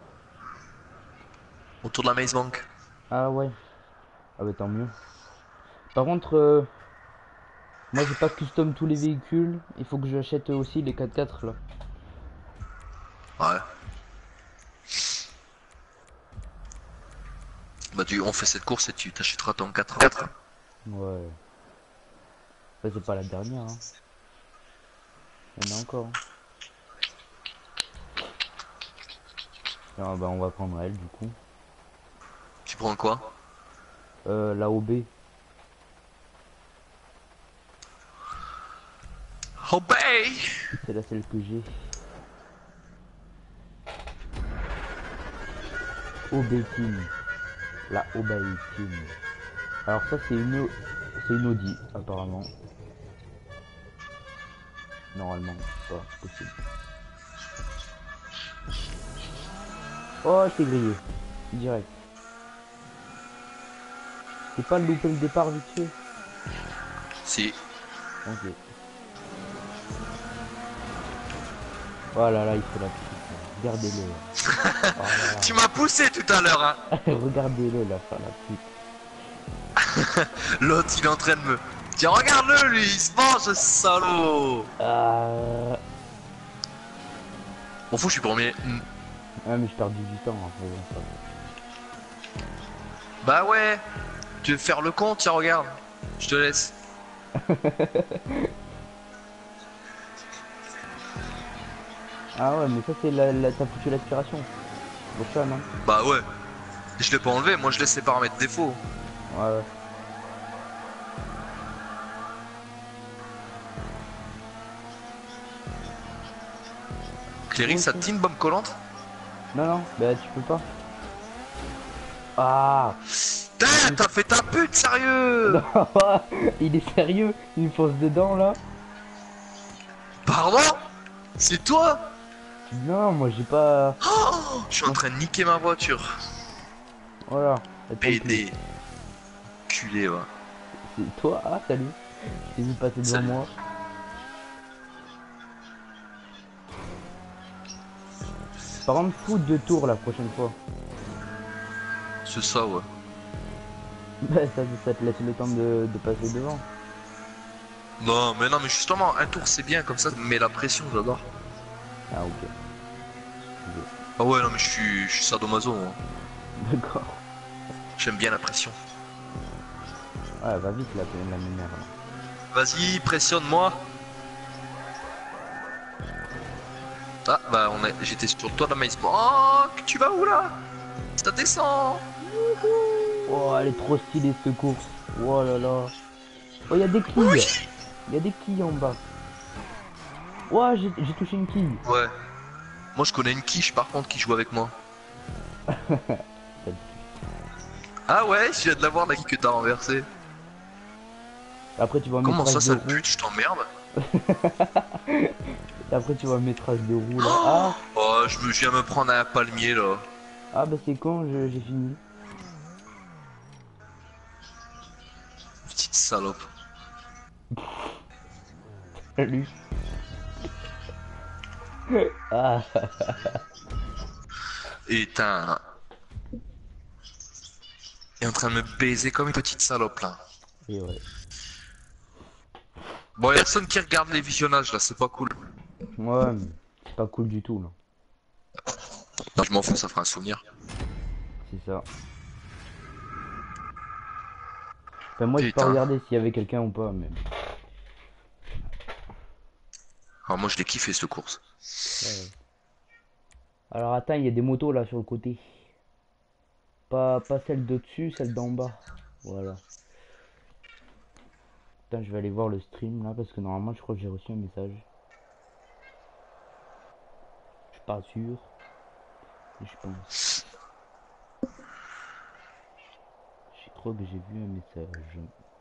autour de la Maze Bank. Ah ouais. Ah bah tant mieux. Par contre, moi j'ai pas custom tous les véhicules. Il faut que j'achète aussi les 4x4 là. Ouais. Bah on fait cette course et tu t'achèteras ton 4x4. Ouais. Ça c'est pas la dernière. Hein. Il y en a encore. Ah bah on va prendre elle du coup. Tu prends quoi? La OB. Obey! C'est la celle que j'ai. OB Team. La Obey Team. Alors ça c'est une Audi apparemment. Normalement, c'est pas possible. Oh, c'est grillé. Direct. C'est pas loupé le départ vite fait. Si. Ok. Voilà, là, il faut la petite. Regardez-le. Oh là là. Tu m'as poussé tout à l'heure, hein. Regardez-le là, faire la pute. L'autre, il est en train de me... Tiens, regarde-le, lui, il se mange, ce salaud. M'en fous, je suis premier. Ah, mais je perds 18 ans. Hein, Bah ouais. Tu veux faire le con? Tiens, regarde. Je te laisse. Ah ouais, mais ça c'est t'as foutu l'aspiration. Pour ça, non? Bah ouais. Je l'ai pas enlevé, moi je laisse les paramètres défaut. Ouais, ouais. Cléry, ça te dit une bombe collante? Non, non, bah tu peux pas. Ah. Putain, t'as fait ta pute, sérieux? Il est sérieux, il me fonce dedans là. Pardon? C'est toi? Non, moi j'ai pas. Oh, je suis en train de niquer ma voiture. Voilà. PD. Culé, va. C'est toi. Ah, salut. J'ai vu passer devant Salut. moi. Par contre, fous 2 tours la prochaine fois. C'est ça, ouais. Bah, ça te laisse le temps de passer devant. Non, mais justement, un tour c'est bien comme ça, mais la pression, j'adore. Ah, ok. Ah ouais, non, mais je suis sadomaso, moi. D'accord. J'aime bien la pression. Ouais, va vite la lumière. Là. Vas-y, pressionne-moi. Ah, bah, j'étais sur toi, la maïs. Oh, tu vas où là? Ça descend. Oh, elle est trop stylée cette course. Oh là là. Oh, il y a des quilles. Il y a des quilles en bas. Oh, j'ai touché une quille. Ouais. Moi, je connais une quiche, par contre, qui joue avec moi. Ah ouais, je viens de la voir, la quiche que t'as renversée. Après, tu vois un Comment ça, métrage de sale roue. pute, je t'emmerde? Après, tu vois un métrage de roue là. Ah, Oh, je viens me prendre un palmier, là. ah bah c'est con, j'ai fini. Petite salope. Salut. Ah, Et est en train de me baiser comme une petite salope, là. et ouais. Bon, y'a personne qui regarde les visionnages, là, c'est pas cool. Ouais, mais c'est pas cool du tout là. Non, je m'en fous, ça fera un souvenir. C'est ça. Enfin, moi, j'ai pas Putain. regardé s'il y avait quelqu'un ou pas, mais. Alors moi, je l'ai kiffé, cette course. Ouais. Alors attends, il y a des motos là sur le côté. Pas celle de dessus, celle d'en bas. Voilà. Putain, je vais aller voir le stream là parce que normalement, je crois que j'ai reçu un message. Je suis pas sûr, mais je pense. Je crois que j'ai vu un message.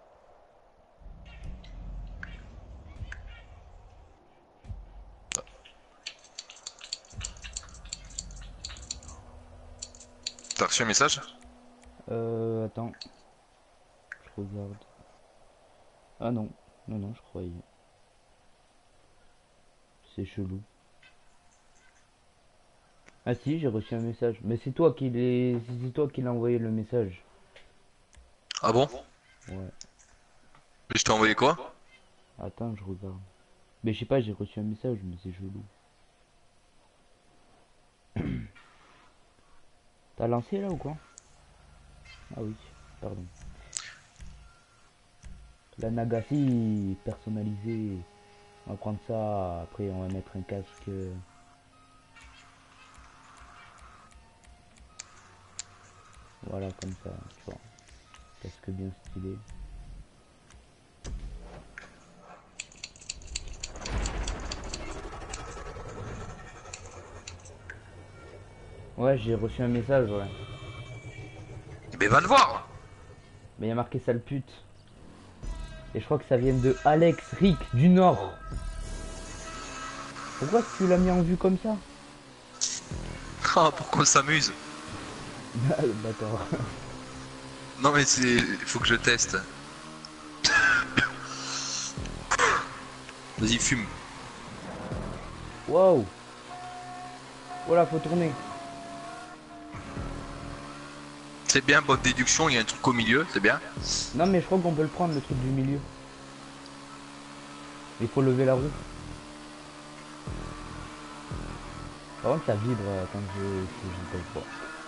T'as reçu un message? Attends, je regarde. Ah non, non, je croyais. C'est chelou. Ah si, j'ai reçu un message. Mais c'est toi qui l'as envoyé le message. Ah bon? Ouais. Mais je t'ai envoyé quoi? Attends, je regarde. Mais je sais pas, j'ai reçu un message, mais c'est chelou. T'as lancé là ou quoi? Ah oui, pardon. La Nagasi personnalisée. On va prendre ça, après on va mettre un casque. Voilà, comme ça, tu vois. Casque bien stylé. Ouais, j'ai reçu un message, ouais. Mais va le voir! Mais il y a marqué sale pute. Et je crois que ça vient de Alex Rick du Nord. Pourquoi tu l'as mis en vue comme ça? Ah, pour qu'on s'amuse. D'accord. Non mais il faut que je teste. Vas-y, fume. Wow. Voilà, faut tourner. C'est bien, bonne déduction, il y a un truc au milieu, c'est bien. Non, mais je crois qu'on peut le prendre, le truc du milieu. Il faut lever la roue. Par contre, ça vibre quand je pas le poids.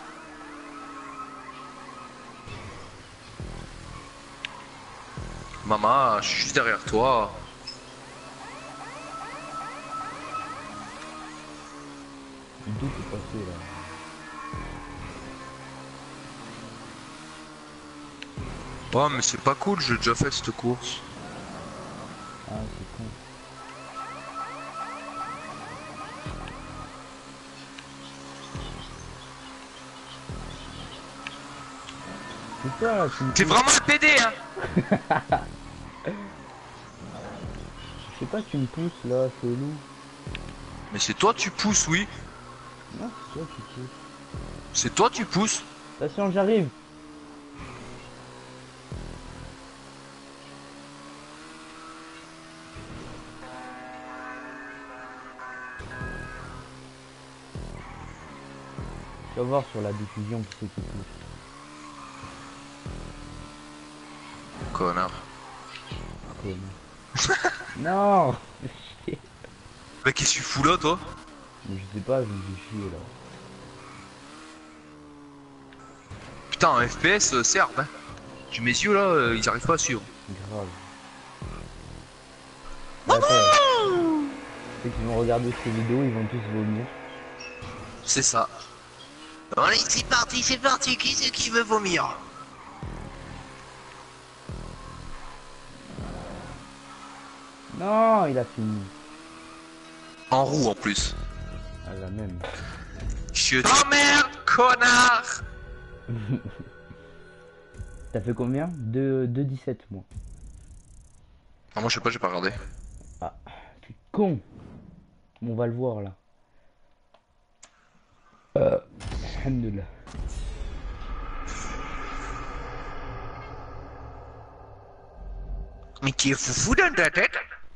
Maman, je suis juste derrière toi. D'où t'es passé là? Ouais, mais c'est pas cool, j'ai déjà fait cette course. Ah, c'est con. C'est toi là, tu me T'es pousses. vraiment un PD, hein? Je sais pas, tu me pousses là, chelou. Mais c'est toi tu pousses, oui. Non, c'est toi qui pousses. C'est toi tu pousses. Attention, j'arrive. Tu vas voir sur la diffusion qui c'est qui touche. Connard. Connard. Non. Mais qu'est-ce que tu fous là, toi? Mais je sais pas, je me fais chier là. Putain, en FPS, c'est hard, hein. J'ai mes yeux là, ils arrivent pas à suivre. Grave. Attends. Ceux qui vont regarder ces vidéos, ils vont tous vomir. C'est ça. Allez, c'est parti, qui c'est qui veut vomir? Non, il a fini. En roue en plus. Ah, la même. Je t'emmerde, connard! T'as fait combien? 2,17 moi. Ah, moi je sais pas, j'ai pas regardé. Ah, t'es con. Bon, on va le voir là. Alhamdoulilah. Mais tu es foufou dans ta tête?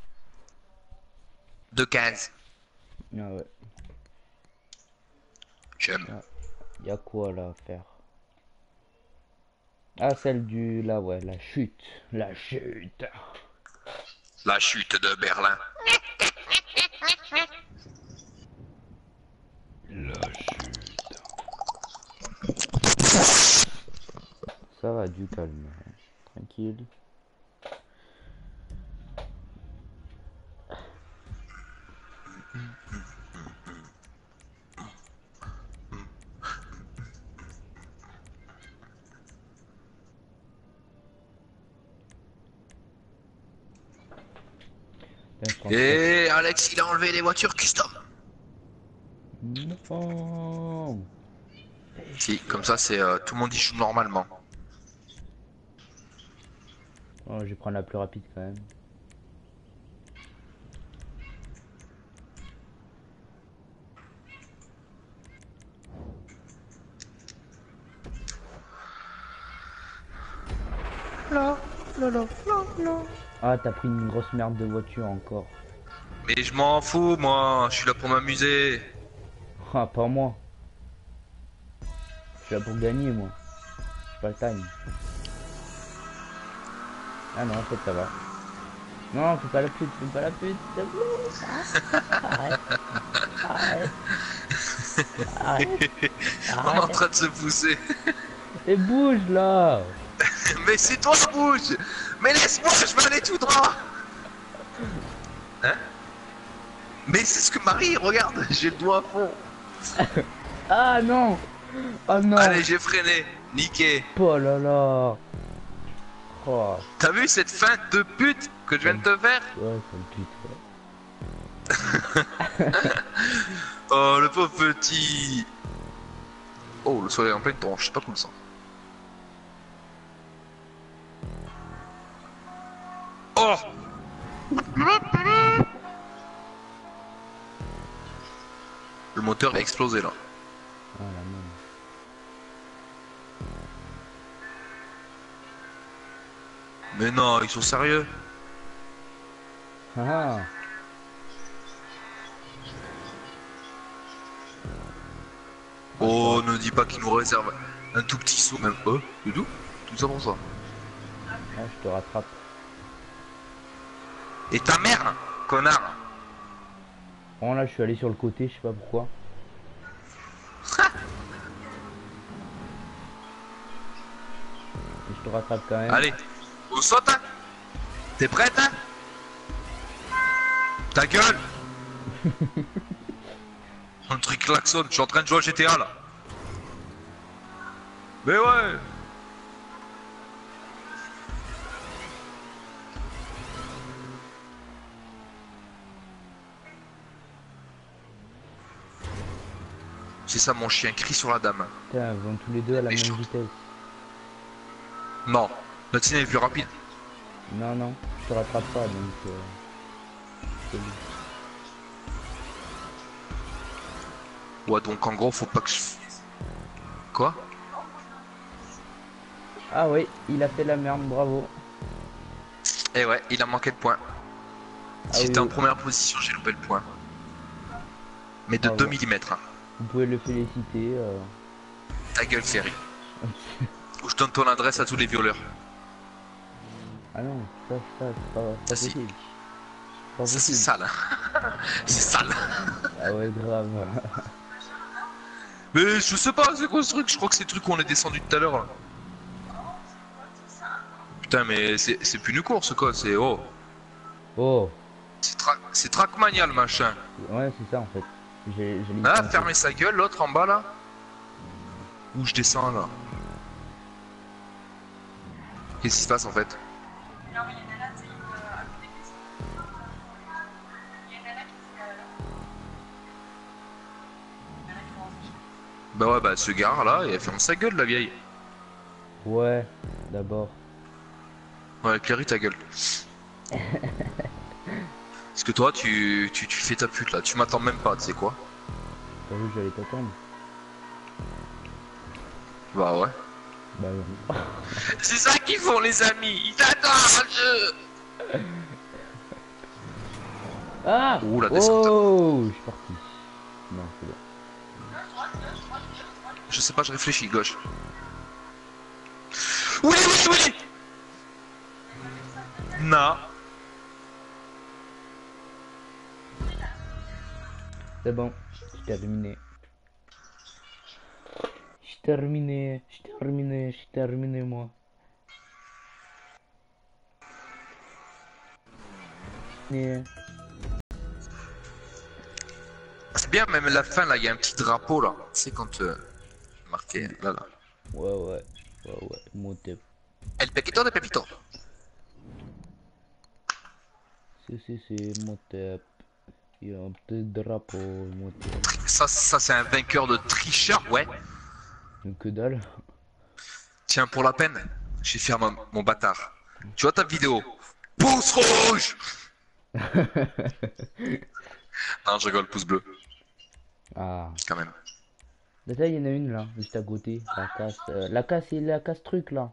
De 15. Ah ouais. J'aime. Y a quoi là à faire? Ah, celle du... Là, ouais, la chute. La chute. La chute de Berlin. La chute. Ça va, du calme. Tranquille. Et Alex, il a enlevé les voitures custom. Non. Si, comme ça, c'est tout le monde y joue normalement. Oh, je vais prendre la plus rapide quand même. Ah, t'as pris une grosse merde de voiture encore. Mais je m'en fous, moi, je suis là pour m'amuser. Ah, pas moi. Je suis là pour gagner, moi. J'ai pas le time. Ah non, en fait, ça va. Non, fais pas la pute, s'il te plaît. Arrête. Arrête. Arrête. On est en train de se pousser. Et bouge, là. Mais c'est toi, bouge. Mais laisse-moi, je vais aller tout droit. Hein? Mais c'est ce que Marie, regarde, j'ai le doigt à fond. Ah non. Oh non. Allez, j'ai freiné, niqué. Oh là là. Oh. T'as vu cette feinte de pute que je viens de te faire? Ouais, c'est une pute, ouais. Oh, le pauvre petit. Oh, le soleil en pleine tronche, c'est pas cool ça. Oh! Le moteur va exploser là. Ah, la même. Mais non, ils sont sérieux. Ah. Oh, ne dis pas qu'ils nous réservent un tout petit saut, même eux, c'est tout. Tout ça pour ça. Ah, je te rattrape. Et ta mère, connard. Bon, là, je suis allé sur le côté, je sais pas pourquoi. Et je te rattrape quand même. Allez, on saute, hein. T'es prête, hein? Ta gueule. Un truc klaxon, je suis en train de jouer à GTA là. Mais ouais. C'est ça mon chien, crie sur la dame. Putain, ils vont tous les deux à la même Méchante. vitesse. Non, la tienne est plus rapide. Non, non, je te rattrape pas, donc... c'est bon. Ouais, donc en gros, faut pas que je... Quoi? Ah oui, il a fait la merde, bravo. Eh ouais, il a manqué de points. Ah Si oui, j'étais en oui. première position, j'ai loupé le point. Mais de Ah 2 ouais. mm. Vous pouvez le féliciter. ta gueule, Ferry. Ou je donne ton adresse à tous les violeurs. Ah non, ça, c'est pas Ça, si. possible. Pas Ça, c'est possible. sale. C'est sale. Ah ouais, grave. Mais je sais pas, c'est quoi ce truc? Je crois que c'est le truc qu'on est descendu tout à l'heure. Là. Putain, mais c'est plus une course, quoi. C'est oh. Oh, C'est Trackmania le machin. ouais, c'est ça en fait. J'ai limité Ah, un peu. fermez sa gueule, l'autre en bas là. Où je descends là. Qu'est-ce qui se passe en fait? Bah ouais, bah ce gars là, il a fermé sa gueule la vieille. Ouais, d'abord. Ouais, Clary ta gueule. Parce que toi, tu fais ta pute là, tu m'attends même pas, tu sais quoi? T'as vu que j'allais t'attendre? Bah ouais. Bah non. C'est ça qu'ils font les amis, ils attendent. Ah! Ouh, la descente. Oh! Je suis parti. Non, c'est bon. Je sais pas, je réfléchis, gauche. Oui, oui, oui. Non. C'est bon, j'ai terminé. J'ai terminé moi. Et... C'est bien, même la fin là, il y a un petit drapeau là. Tu sais quand marqué là là. ouais, monté. El Pepito de Pepito. C'est monté. Il y a un petit drapeau monté. Ça c'est un vainqueur de tricheur, ouais. Que dalle. Tiens, pour la peine, j'ai fait mon bâtard. Tu vois ta vidéo? Pouce rouge. Non, je rigole, pouce bleu, Ah. quand même. Là, il y en a une là, juste à côté. La casse truc là.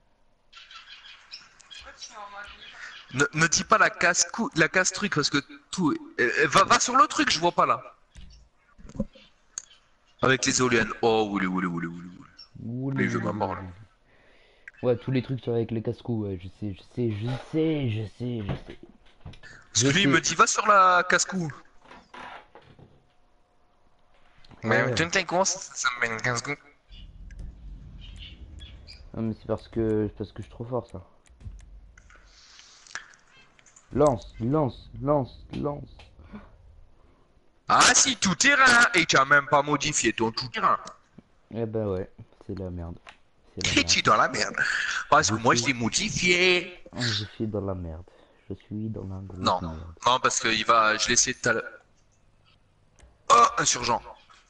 Ne dis pas la casse truc parce que tout. Va sur le truc, je vois pas là. Avec les éoliennes. Oh, oulé. Mais je veux ma mort là. Ouais, tous les trucs avec les casse-coups, ouais, je sais. Parce que lui, il me dit va sur la casse-cou. Mais Ouais. tu me comment ça me met une casse-cou? Non mais c'est parce que je suis trop fort ça. Lance. Ah si, tout terrain. Et tu as même pas modifié ton tout terrain. Eh ben ouais, c'est la merde. Et tu es dans la merde. Parce que moi, je l'ai modifié. Je suis dans la merde. Je suis dans la grosse Non, merde. non, parce que il va. Je l'ai essayé tout à l'heure. Oh, insurgent.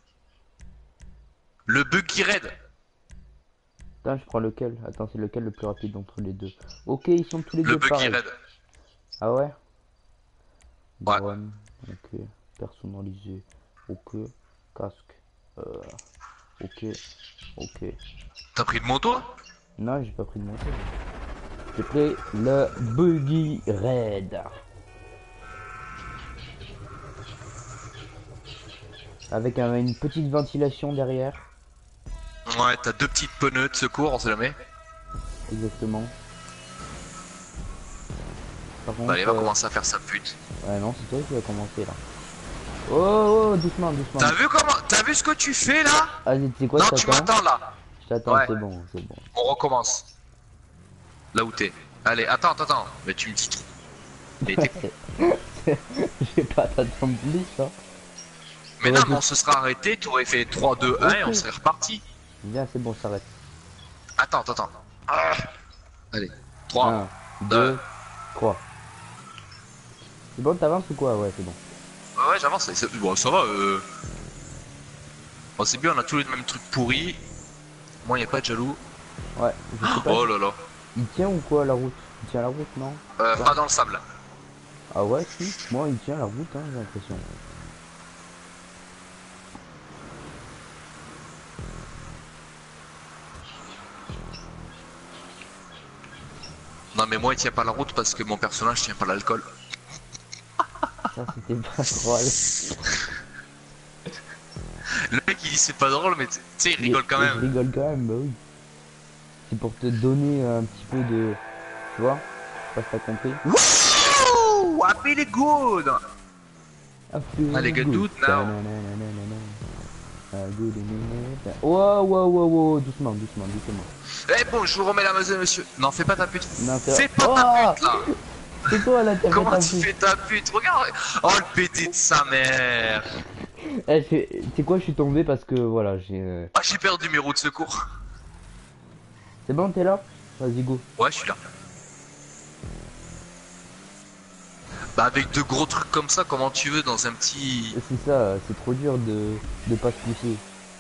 Le buggy raid. Putain, je prends lequel? Attends, c'est lequel le plus rapide entre les deux? Ok, ils sont tous les Le deux buggy pareils. raid. Ah ouais? Ouais. Drone, ok. Personnalisé. Ok. Casque. Ok. T'as pris le moto? Non, j'ai pas pris de moto. J'ai pris le Buggy Red. Avec une petite ventilation derrière. Ouais, t'as deux petites pneus de secours, on sait jamais. Exactement. Par contre, Bah, allez, va commencer à faire sa pute. ouais, non, c'est toi qui va commencer là. Oh, doucement. T'as vu ce que tu fais là? Vas-y, tu sais quoi, Non, je tu t'attends. m'attends là. Je t'attends, Ouais. c'est bon. On recommence. Là où t'es. Allez, attends. Mais tu me dis. Mais J'ai pas t'attendre plus, ça. Mais Ouais, non, je- mais on se serait arrêté, t'aurais fait 3, 2, 1 et on Ok. serait reparti. Viens, c'est bon, s'arrête. Attends. Ah. Allez, 3, 1, 2. 2, 3. C'est bon, t'avances ou quoi? Ouais, c'est bon. Ouais, j'avance. Bon, ça va. Bon, c'est bien, on a tous les mêmes trucs pourris. Moi, y a pas de jaloux. Ouais, je sais pas. Oh là là. Il tient ou quoi la route? Il tient la route, non? Pas dans le sable. Ah ouais, si. Moi, il tient la route, hein, j'ai l'impression. Non, mais moi, il tient pas la route parce que mon personnage tient pas l'alcool. Ça, c'était pas drôle. Le mec, il dit c'est pas drôle, mais tu sais, il rigole quand Mais même. je rigole quand même, bah oui. C'est pour te donner un petit peu de... Tu vois? Je sais pas si t'as compris. Wouh! I feel good! I feel Allez, get good. good now. Ta-na-na-na-na-na. Good in it. Wow, wow, wow, wow, doucement, doucement, doucement. Eh bon, je vous remets la mesure, monsieur. Non, fais pas ta pute. Non, Fais pas ta pute, là. C'est toi là, t'as fait Comment ta tu pute. fais ta pute? Regarde. Oh, le pété de sa mère. Eh, c'est quoi, je suis tombé parce que voilà, j'ai... Ah, j'ai perdu mes roues de secours. C'est bon, t'es là? Vas-y, go. Ouais, je suis là. Bah, avec de gros trucs comme ça, comment tu veux dans un petit... C'est ça, c'est trop dur de pas se pousser.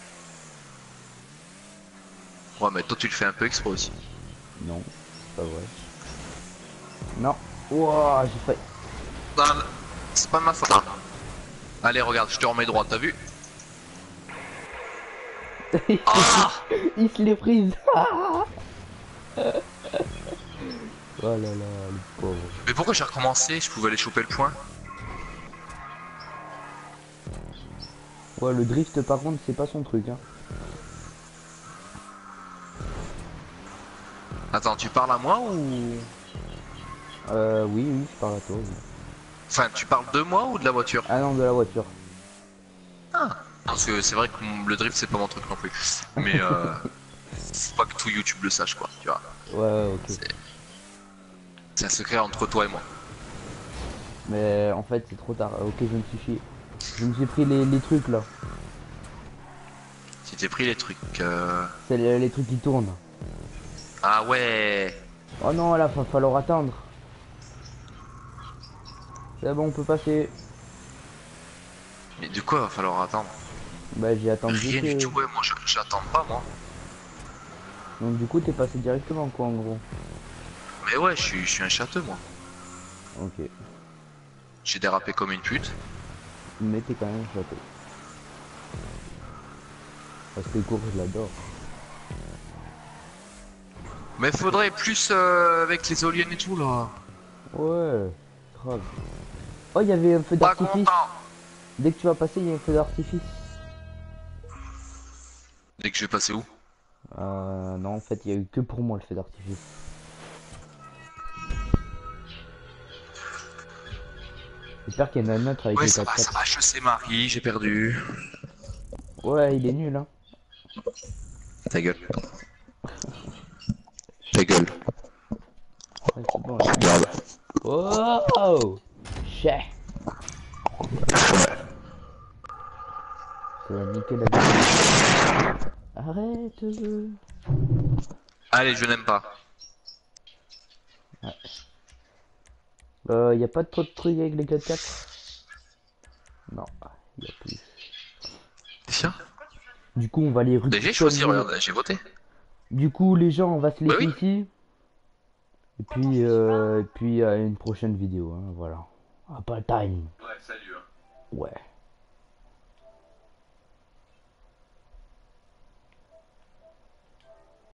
Ouais, mais toi, tu le fais un peu exprès aussi. Non, c'est pas vrai. Non. Ouah, j'ai failli. Non, c'est pas ma faute. Allez, regarde, je te remets droit, t'as vu? Ah! Il se les prise. Oh là là, le pauvre. Mais pourquoi j'ai recommencé? Je pouvais aller choper le point. Ouais, le drift par contre, c'est pas son truc, hein. Attends, tu parles à moi ou... Oui, oui, je parle à toi. Oui. Enfin, tu parles de moi ou de la voiture? Ah non, de la voiture. Ah. Parce que c'est vrai que le drift, c'est pas mon truc non plus. Mais faut pas que tout YouTube le sache, quoi, tu vois. Ouais, ok. C'est un secret entre toi et moi. Mais en fait, c'est trop tard. Ok, je me suis chié. Je me suis pris les trucs là. Tu t'es pris les trucs. C'est les trucs qui tournent. Ah ouais. Oh non, là, va falloir attendre. C'est bon, on peut passer. Mais de quoi va falloir attendre? Bah, j'ai attendu Rien que... du tout, ouais, moi j'attends pas, moi. Donc du coup, t'es passé directement, quoi, en gros. Mais ouais, je suis un châteux, moi. Ok. J'ai dérapé comme une pute. Mais t'es quand même château. Parce que les cours, je l'adore. Mais faudrait plus avec les éoliennes et tout, là. Ouais, grave. Oh, il y avait un feu Pas d'artifice. content. Dès que tu vas passer, il y a un feu d'artifice. Dès que je vais passer où? Non, en fait, il y a eu que pour moi le feu d'artifice. J'espère qu'il y en a un autre avec Ouais, les ça va, 4x4. je sais, Marie, j'ai perdu. Ouais, il est nul, hein. Ta gueule. Ta gueule. Ouais, c'est bon, là. Regarde. Oh, chais. Ça va niquer la gueule. Arrête. Allez, je n'aime pas. Y a pas trop de trucs avec les 4x4. Non, y a plus. T'es sûr? Du coup, on va les J'ai récupérer. choisi, regarde, j'ai voté. Du coup, les gens, on va se laisser Bah oui. ici. Et puis à une prochaine vidéo, hein, voilà. Ah, pas le time. Ouais, salut. Ouais.